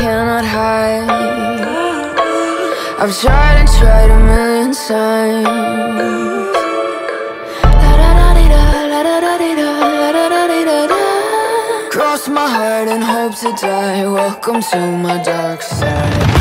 cannot hide. I've tried and tried a million times. Cross my heart and hope to die. Welcome to my dark side.